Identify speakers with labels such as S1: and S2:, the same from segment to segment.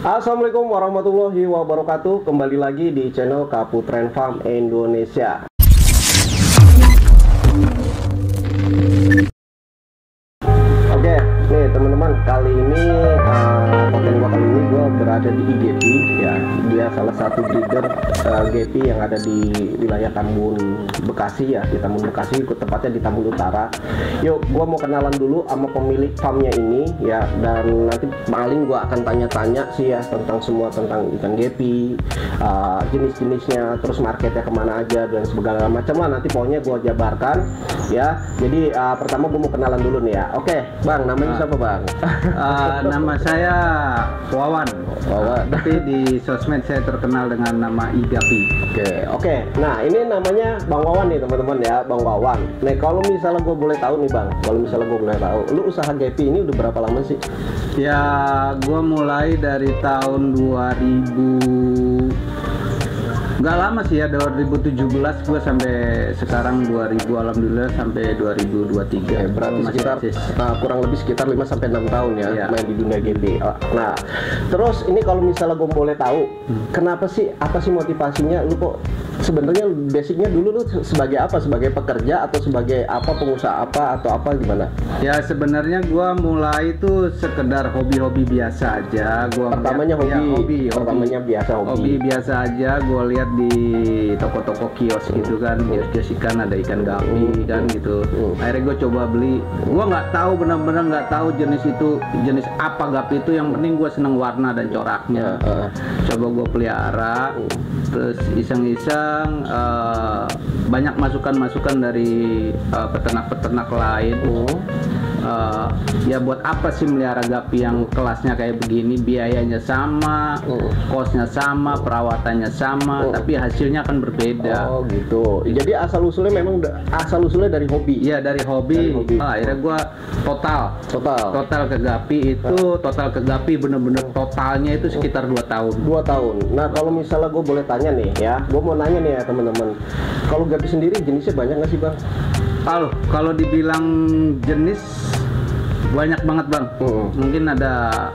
S1: Assalamualaikum warahmatullahi wabarakatuh. Kembali lagi di channel Kaputren Farm Indonesia. Oke, nih teman-teman, kali ini konten gua kali ini gua berada di IGP ya. Dia salah satu breeder GP yang ada di wilayah Tambun Bekasi ya, di Tambun Bekasi, tepatnya di Tambun Utara. Yuk, gua mau kenalan dulu sama pemilik farmnya ini ya, dan nanti paling gua akan tanya-tanya sih ya tentang semua tentang ikan GP, jenis-jenisnya, terus marketnya kemana aja dan segala macam lah. Nanti pokoknya gua jabarkan ya. Jadi pertama gua mau kenalan dulu nih ya. Oke, Bang, namanya siapa Bang?
S2: Nama saya Wawan.
S1: Wawan.
S2: Tapi di sosmed saya terkenal dengan nama Igapi.
S1: Oke. Nah, ini namanya Bang Wawan nih teman-teman ya, Bang Wawan. Nah, kalau misalnya gue boleh tahu nih Bang, lu usaha GP ini udah berapa lama sih?
S2: Ya, gue mulai dari tahun 2000. Nggak lama sih ya, 2017 gue sampai sekarang 2000, alhamdulillah sampai 2023.
S1: Berarti sekitar kurang lebih sekitar 5-6 tahun ya, main di dunia GP. Nah, terus ini kalau misalnya gue boleh tahu, kenapa sih, apa sih motivasinya lu kok sebenarnya basicnya dulu lu sebagai apa? Sebagai pekerja atau sebagai apa, pengusaha apa atau apa gimana?
S2: Ya sebenarnya gue mulai itu sekedar hobi-hobi biasa aja.
S1: Pertamanya hobi. Pertamanya biasa
S2: hobi biasa aja. Gue lihat di toko-toko kios gitu kan, kios ikan ada ikan gapi kan gitu. Akhirnya gue coba beli. Gue nggak tahu, benar-benar nggak tahu jenis itu, jenis apa gapi itu. Yang penting gue seneng warna dan coraknya. Coba gue pelihara, terus iseng-iseng banyak masukan-masukan dari peternak-peternak lain. Ya buat apa sih melihara gapi yang kelasnya kayak begini, biayanya sama, kosnya sama, perawatannya sama, tapi hasilnya akan berbeda.
S1: Oh gitu. Jadi asal usulnya dari hobi.
S2: Iya, dari hobi. Akhirnya gua total ke gapi itu, total ke gapi bener-bener totalnya itu sekitar 2 tahun.
S1: 2 tahun. Nah, kalau misalnya gue boleh tanya nih ya, gue mau nanya nih ya teman-teman. Kalau gapi sendiri jenisnya banyak nggak sih Bang?
S2: Kalau dibilang jenis banyak banget Bang. Mungkin ada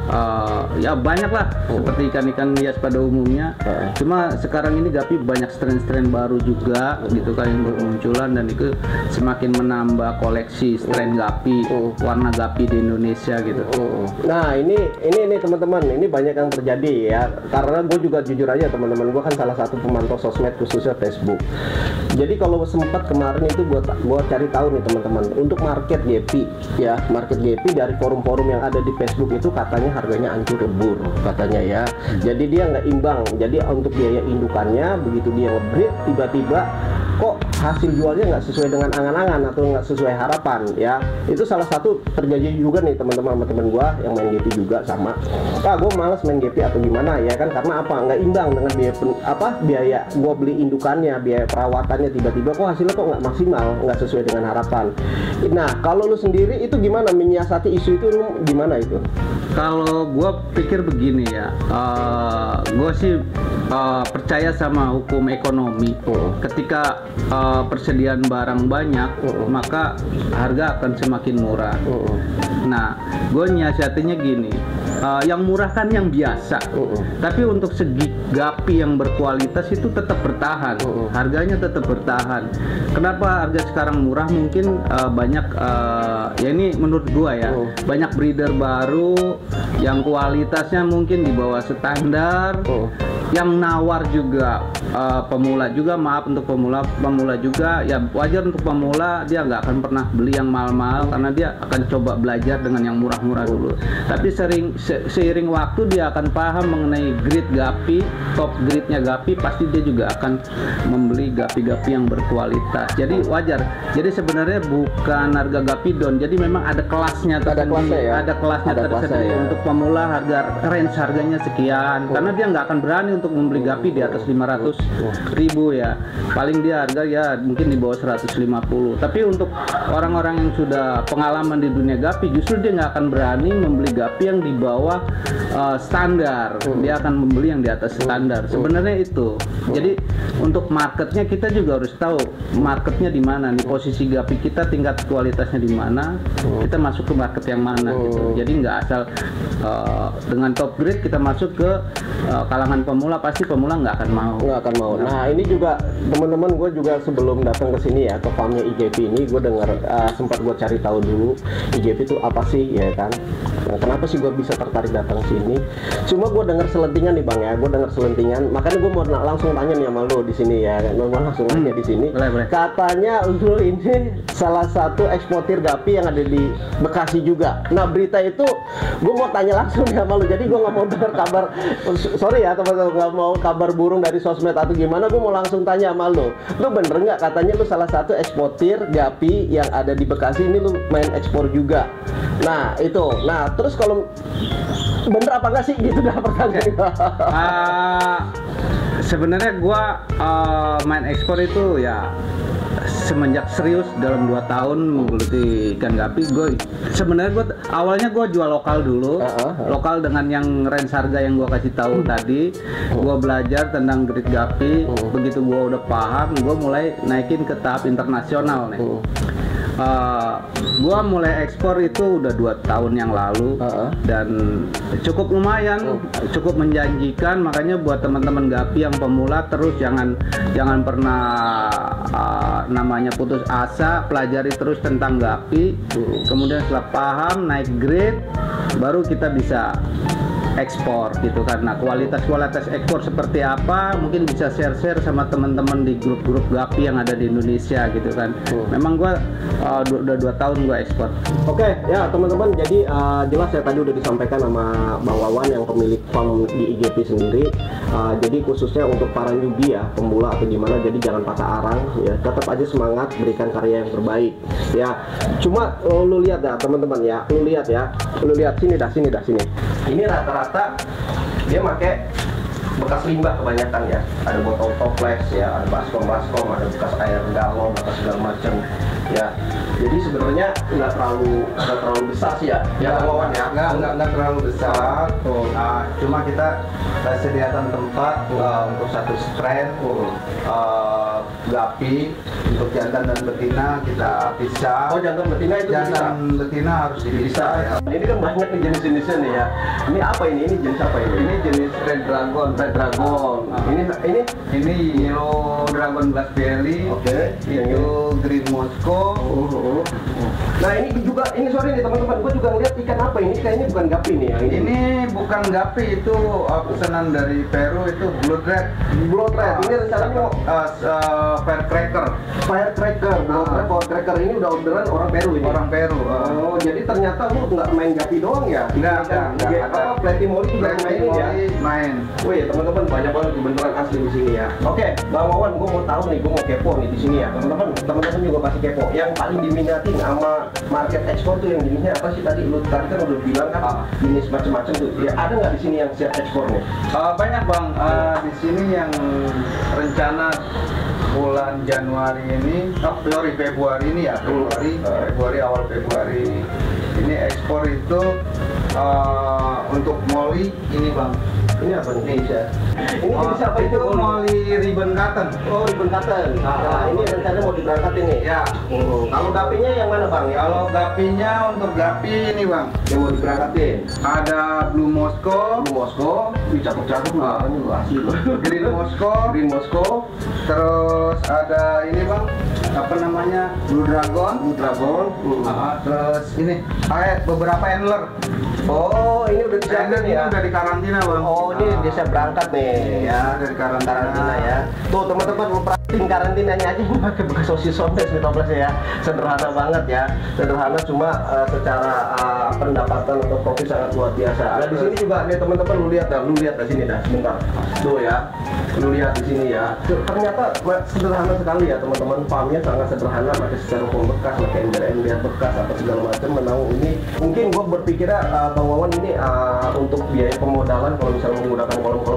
S2: ya banyak lah, seperti ikan-ikan hias pada umumnya. Cuma sekarang ini gapi banyak strain-strain baru juga gitu kan yang bermunculan, dan itu semakin menambah koleksi strain gapi, warna gapi di Indonesia gitu.
S1: Nah, ini teman-teman, ini banyak yang terjadi ya. Karena gue juga jujur aja teman-teman, gue kan salah satu pemantau sosmed khususnya Facebook. Jadi kalau sempat kemarin itu buat cari tahu nih teman-teman, untuk market GP ya, market GP dari forum-forum yang ada di Facebook itu katanya harganya hancur lebur katanya ya. Jadi dia nggak imbang. Jadi untuk biaya indukannya, begitu dia nge-breed, tiba-tiba kok hasil jualnya nggak sesuai dengan angan-angan atau nggak sesuai harapan ya. Itu salah satu terjadi juga nih teman-teman sama teman gua yang main GP juga sama. Pak, gue malas main GP atau gimana ya kan, karena apa, nggak imbang dengan biaya gua beli indukannya, biaya perawatannya, tiba-tiba kok hasilnya kok nggak maksimal, nggak sesuai dengan harapan. Nah, kalau lu sendiri itu gimana menyiasati isu itu, lu gimana itu?
S2: Kalau gua pikir begini ya, gua sih percaya sama hukum ekonomi. Ketika persediaan barang banyak, maka harga akan semakin murah. Nah, gue nyiasatinya gini, yang murah kan yang biasa, tapi untuk segi gapi yang berkualitas itu tetap bertahan, harganya tetap bertahan. Kenapa harga sekarang murah? Mungkin banyak, ya ini menurut gua ya, banyak breeder baru yang kualitasnya mungkin di bawah standar, yang nawar juga pemula juga, maaf untuk pemula juga ya, wajar untuk pemula, dia nggak akan pernah beli yang mahal-mahal karena dia akan coba belajar dengan yang murah-murah dulu. Tapi seiring waktu dia akan paham mengenai grade gapi, top grade-nya gapi, pasti dia juga akan membeli gapi-gapi yang berkualitas. Jadi wajar. Jadi sebenarnya bukan harga gapi down, jadi memang ada kelasnya tersendiri. Ada kelasnya tersendiri. Untuk pemula harganya sekian, karena dia nggak akan berani untuk membeli Gapi di atas 500.000 ya. Paling dia harga ya mungkin di bawah 150. Tapi untuk orang-orang yang sudah pengalaman di dunia Gapi, justru dia nggak akan berani membeli Gapi yang di bawah standar. Dia akan membeli yang di atas standar. Sebenarnya itu. Jadi untuk marketnya kita juga harus tahu marketnya di mana nih, posisi Gapi kita, tingkat kualitasnya di mana, kita masuk ke market yang mana gitu. Jadi nggak asal dengan top grade kita masuk ke kalangan pemula, pasti pemula nggak akan mau.
S1: Nah ini juga teman-teman, gue juga sebelum datang ke sini ya, ke farmnya IGP ini, gue dengar sempat gue cari tahu dulu IGP itu apa sih ya kan. Nah, kenapa sih gue bisa tertarik datang sini? Cuma gue dengar selentingan nih bang ya, makanya gue mau langsung tanya nih sama lo di sini ya, gue langsung tanya di sini.
S2: Boleh.
S1: Katanya lo ini salah satu eksportir Gapi yang ada di Bekasi juga. Nah berita itu gue mau tanya langsung ya sama lo, jadi gue nggak mau dengar kabar, sorry ya teman-teman, nggak mau kabar burung dari sosmed atau gimana, gue mau langsung tanya sama lo bener nggak katanya lo salah satu eksportir Gapi yang ada di Bekasi ini, lo main ekspor juga. Nah itu, nah terus kalau bener apa nggak sih gitu dah pertanyaan.
S2: Sebenarnya gue main ekspor itu ya semenjak serius dalam 2 tahun menggeluti ikan Gapi. Sebenarnya awalnya gue jual lokal dulu, lokal dengan yang range harga yang gue kasih tahu tadi. Gue belajar tentang grade Gapi, begitu gue udah paham, gue mulai naikin ke tahap internasional nih. Gua mulai ekspor itu udah 2 tahun yang lalu dan cukup lumayan, cukup menjanjikan. Makanya buat teman-teman Gapi yang pemula, terus jangan pernah namanya putus asa, pelajari terus tentang Gapi. Kemudian setelah paham, naik grade, baru kita bisa ekspor gitu kan. Nah kualitas ekspor seperti apa mungkin bisa share sama teman-teman di grup-grup Gapi yang ada di Indonesia gitu kan. Memang gua udah 2 tahun gua ekspor.
S1: Oke ya teman-teman, jadi jelas ya tadi udah disampaikan sama Bang Wawan yang pemilik farm di IGP sendiri. Jadi khususnya untuk para newbie ya, pemula atau gimana, jadi jangan patah arang ya, tetap aja semangat, berikan karya yang terbaik ya. Cuma lu lihat ya teman-teman ya, lu lihat sini dah ini rata-rata dia pakai bekas limbah kebanyakan ya, ada botol toples ya, ada baskom, ada bekas air galon atau segala macam ya. Jadi sebenarnya nggak terlalu besar sih ya, ya Wawan ya,
S3: nggak terlalu besar. Cuma kita sediakan tempat untuk satu strain Gapi. Untuk jantan dan betina kita pisah.
S1: Oh jantan betina itu
S3: jantan betina harus dipisah ya.
S1: Ini kan banyak nih jenis-jenisnya nih ya. Ini apa ini? Ini jenis apa ini?
S3: Ini jenis Red Dragon. Ini Yellow Dragon Glass Belly.
S1: Oke.
S3: Itu Green Moscow.
S1: Nah ini juga, ini sorry nih teman-teman, gue juga ngeliat ikan apa ini? Kayaknya bukan Gapi nih ya.
S3: Ini bukan Gapi, itu pesanan dari Peru, itu Blood Red.
S1: Ini rencananya
S3: Firecracker.
S1: Blood Cracker ini udah orderan orang Peru ini.
S3: Orang Peru.
S1: Oh jadi ternyata lu nggak main Gapi doang ya?
S3: Enggak.
S1: Apa Platimoli juga mainin ya?
S3: Main.
S1: Wih teman-teman, banyak banget beneran asli di sini ya. Oke, Bang Wawan, gue mau tahu nih, gue mau kepo nih di sini ya. Teman-teman juga pasti kepo. Yang paling diminatin sama market ekspor tuh yang jenisnya apa sih tadi? Lu tadi kan udah bilang kan jenis macam-macam tuh. Ya ada nggak di sini yang siap ekspor nih?
S3: Banyak bang. Di sini yang rencana bulan Januari ini, Februari ini ya, awal Februari ini ekspor itu untuk Molly ini bang.
S1: Ini apa nih? Ini jenis apa
S3: itu? Molly ribbon cotton.
S1: Oh ribbon cotton. Nah, ini rencananya mau diberangkatin nih.
S3: Ya.
S1: Kalau gapinya yang mana bang?
S3: Kalau gapinya untuk gapi ini bang,
S1: yang mau diberangkatin.
S3: Ada Blue Moscow.
S1: Wih cakep-cakep lah. Ini asli loh.
S3: Green Moscow. Terus ada ini bang, apa namanya, Blue Dragon. Terus ini beberapa handler.
S1: Oh ini udah disiapin ya?
S3: Udah di karantina bang.
S1: Oh ini dia siap berangkat nih
S3: ya, dari karantina
S1: ya. Tuh teman-teman, lu perhatiin karantinanya aja ini pakai bekas sosis sobres nih toplesnya ya. Sederhana banget ya, sederhana, cuma secara pendapatan atau profit sangat luar biasa. Nah di sini juga nih teman-teman, lu lihat dah sini dah sebentar. Tuh ya, lu lihat di sini ya. Ternyata sederhana sekali ya teman-teman, farmnya sangat sederhana, pakai styrofoam bekas, pakai ember bekas apa segala macam. Memang ini mungkin gue berpikirnya Bang Wawan ini untuk biaya pemodalan kalau misalnya menggunakan kolom-kolom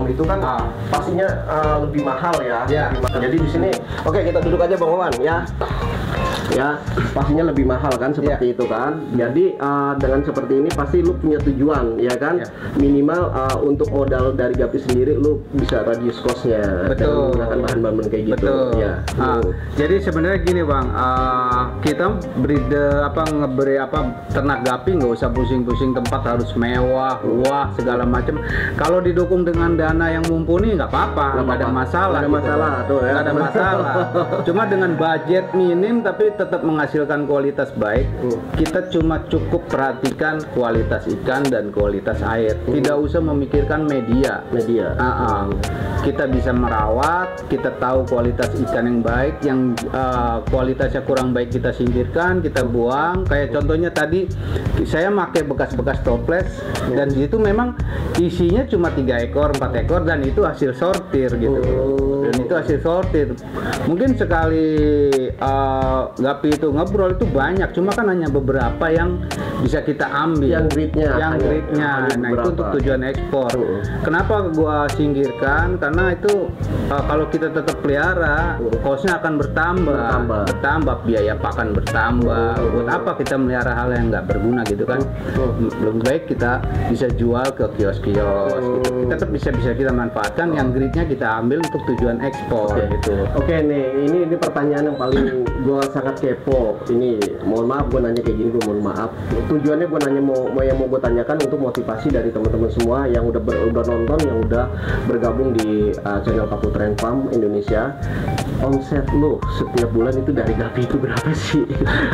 S1: farm itu kan pastinya lebih mahal ya.
S2: Ya.
S1: Jadi di sini, oke kita duduk aja Bang Wawan ya. Ya, pastinya lebih mahal kan seperti itu kan. Jadi dengan seperti ini pasti lu punya tujuan ya kan. Minimal untuk modal dari Gapi sendiri lu bisa radius cost-nya.
S2: Betul.
S1: Menggunakan bahan-bahan kayak gitu.
S2: Betul.
S1: Ya.
S2: Jadi sebenarnya gini Bang, kita ngeberi ternak Gapi nggak usah pusing-pusing tempat harus mewah, wah segala macam. Kalau didukung dengan dana yang mumpuni nggak apa-apa, nggak ada masalah.
S1: Nggak ada masalah tuh ya.
S2: Nggak ada masalah. Cuma dengan budget minim tapi tetap menghasilkan kualitas baik, kita cuma cukup perhatikan kualitas ikan dan kualitas air. Tidak usah memikirkan media. Kita bisa merawat, kita tahu kualitas ikan yang baik, yang kualitasnya kurang baik kita singkirkan, kita buang. Kayak contohnya tadi saya pakai bekas-bekas toples dan itu memang isinya cuma 3 ekor, 4 ekor dan itu hasil sortir gitu. Dan itu hasil sortir. Mungkin sekali Gapi itu ngebrol itu banyak, cuma kan hanya beberapa yang bisa kita ambil.
S1: Yang gridnya.
S2: Nah itu untuk tujuan ekspor. Kenapa gua singkirkan? Karena itu kalau kita tetap pelihara, cost-nya akan bertambah, biaya pakan bertambah. Buat apa kita melihara hal yang nggak berguna gitu kan? Lebih baik kita bisa jual ke kios-kios. Gitu. Kita tetap bisa kita manfaatkan. Yang gridnya kita ambil untuk tujuan ekspor gitu.
S1: Oke nih, ini pertanyaan yang paling gue sangat kepo. Ini mohon maaf gue nanya kayak gini, gue mohon maaf. Tujuannya gue nanya mau gue tanyakan untuk motivasi dari teman-teman semua yang udah nonton, yang udah bergabung di channel Kaputren Farm Indonesia. Omset lo setiap bulan itu dari Gapi itu berapa sih?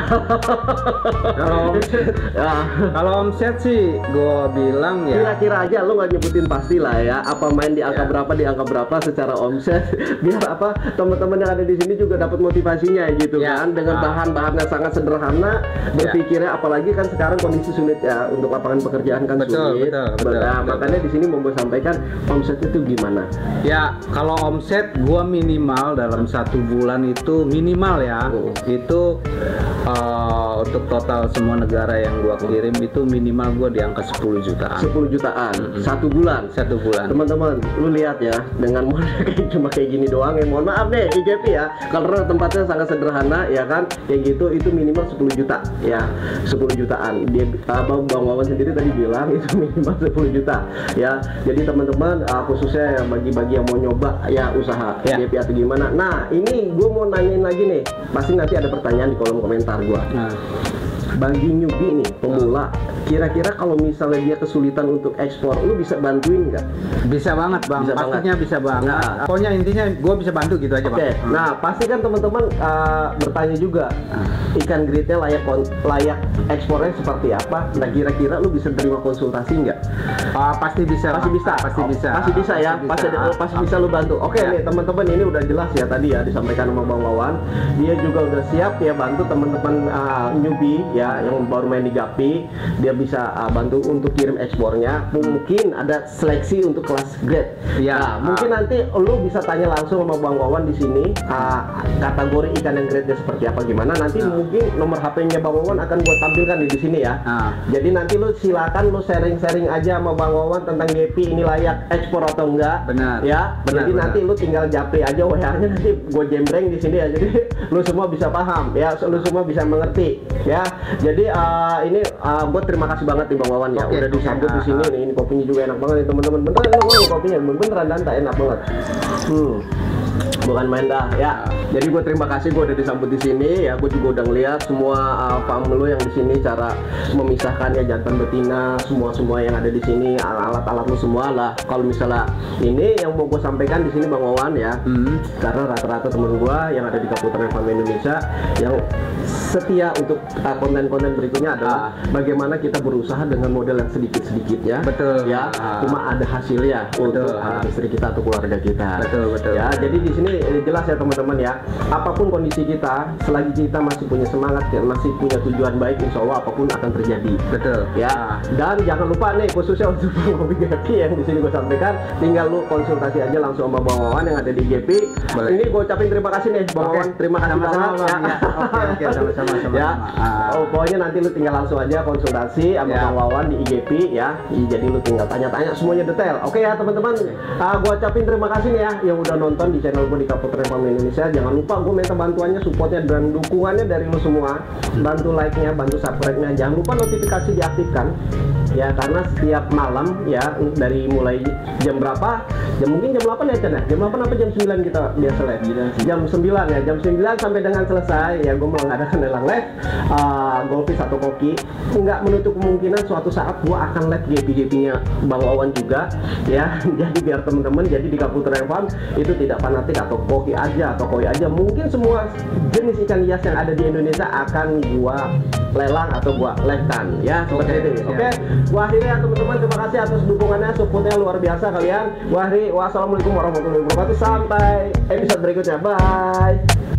S2: Kalau omset sih gue bilang ya
S1: kira-kira aja, lo nggak nyebutin pasti lah ya. Apa main di angka berapa secara omset, biar apa teman-teman yang ada di sini juga dapat motivasinya gitu kan. Dengan bahan-bahannya sangat sederhana, berpikirnya apalagi kan sekarang kondisi sulit ya untuk lapangan pekerjaan kan sulit. Betul. Makanya di sini mau gue sampaikan omset itu gimana?
S2: Ya kalau omset gue minimal dalam 1 bulan itu minimal ya itu untuk total semua negara yang gua kirim itu minimal gua di angka 10 jutaan.
S1: 10 jutaan 1 bulan.
S2: 1 bulan.
S1: Teman-teman, lu lihat ya, dengan modal cuma kayak gini doang ya. Mohon maaf deh IGP ya. Karena tempatnya sangat sederhana ya kan. Kayak gitu itu minimal 10 juta ya. 10 jutaan. Dia Bang Wawan sendiri tadi bilang itu minimal 10 juta ya. Jadi teman-teman khususnya bagi-bagi yang mau nyoba ya usaha IGP atau gimana. Nah, ini gue mau nanyain lagi nih. Pasti nanti ada pertanyaan di kolom komentar gue. Bagi newbie nih, pemula, kira-kira kalau misalnya dia kesulitan untuk ekspor, lu bisa bantuin nggak?
S2: Bisa banget Bang, pastinya bisa banget. Nah, pokoknya intinya gue bisa bantu gitu aja Bang.
S1: Nah pasti kan teman-teman bertanya juga ikan gridnya layak ekspornya seperti apa? Nah kira-kira lu bisa terima konsultasi nggak?
S2: Pasti bisa.
S1: Pasti bisa ya. Pasti bisa lu bantu. Oke nih teman-teman, ini udah jelas ya tadi ya disampaikan sama Bang Wawan. Dia juga udah siap ya bantu teman-teman newbie ya yang baru main di Gapi. Dia bisa bantu untuk kirim ekspornya. Mungkin ada seleksi untuk kelas grade. Nah, mungkin nanti lu bisa tanya langsung sama Bang Wawan di sini kategori ikan yang grade seperti apa gimana. Nanti mungkin nomor HP-nya Bang Wawan akan gua tampilkan di sini ya. Jadi nanti lu silakan lu sharing-sharing aja sama Bang Wawan tentang Gapi ini layak ekspor atau enggak. Jadi nanti lu tinggal japri aja WA-nya, nanti gua jembreng di sini ya. Jadi lu semua bisa paham ya, lu semua bisa mengerti ya. Jadi ini gue terima kasih banget nih Bang Wawan ya udah disambut di sini nih. Ini kopinya juga enak banget nih teman-teman. Beneran kopinya beneran Danta enak banget. Bukan main dah ya. Jadi gue terima kasih gue udah disambut di sini ya. Gue juga udah ngeliat semua farm lu yang di sini, cara memisahkan ya jantan betina, semua yang ada di sini, alat-alat lu semua lah. Kalau misalnya ini yang mau gue sampaikan di sini Bang Wawan ya, karena rata-rata temen gue yang ada di Kaputren Farm Indonesia yang setia untuk konten-konten berikutnya adalah bagaimana kita berusaha dengan modal yang sedikit-sedikitnya. Betul ya. Cuma ada hasilnya untuk istri kita atau keluarga kita. Betul. Ya, jadi di di sini jelas ya teman-teman ya. Apapun kondisi kita, selagi kita masih punya semangat, ya, masih punya tujuan baik, insya Allah apapun akan terjadi.
S2: Betul.
S1: Ya. Dan jangan lupa nih khususnya untuk Ngopi GP yang di sini gue sampaikan, tinggal lu konsultasi aja langsung sama Bang Wawan yang ada di GP.
S2: Boleh.
S1: Ini gue ucapin terima kasih nih Bang Wawan, terima kasih
S2: Sama-sama,
S1: banget.
S2: Bang. Ya. Oke, sama-sama.
S1: Ya. Oh, pokoknya nanti lu tinggal langsung aja konsultasi sama
S2: Ya.
S1: Bang Wawan di IGP ya. Jadi lu tinggal tanya-tanya semuanya detail. Oke ya teman-teman. Gue ucapin terima kasih nih ya yang udah nonton di channel gue di Kaputra Farm Indonesia. Jangan lupa gue minta bantuannya, supportnya dan dukungannya dari lu semua. Bantu like-nya, bantu subscribe-nya. Jangan lupa notifikasi diaktifkan. Ya karena setiap malam ya dari mulai jam berapa? Mungkin jam 8 ya Chan ya? Jam 8 apa jam 9 kita biasa live? Jam 9 ya, jam 9 sampai dengan selesai ya gue mengadakan lelang live Golfis atau Koki. Nggak menutup kemungkinan suatu saat gue akan live GP-nya Bang Wawan juga ya. Jadi biar temen-temen jadi di Kaputra Farm itu tidak fanatik atau Koki aja atau Koi aja, mungkin semua jenis ikan hias yang ada di Indonesia akan gua lelang atau gua live-kan ya, seperti itu. Oke. Gua akhiri ya teman-teman, terima kasih atas dukungannya, supportnya luar biasa kalian. Gua akhiri, wassalamualaikum warahmatullahi wabarakatuh, sampai episode berikutnya, bye.